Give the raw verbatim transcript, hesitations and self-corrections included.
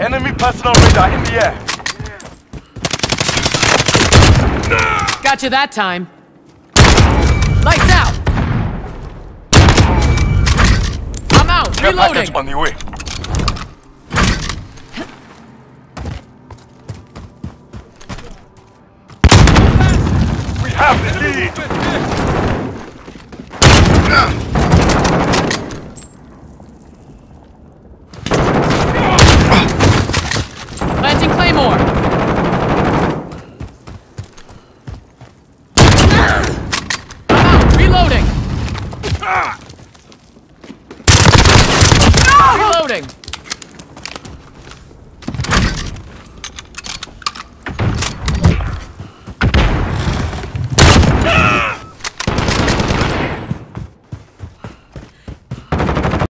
Enemy personal radar in the air. Got you that time. Lights out. I'm out. Care Reloading. package on the way. We have the lead.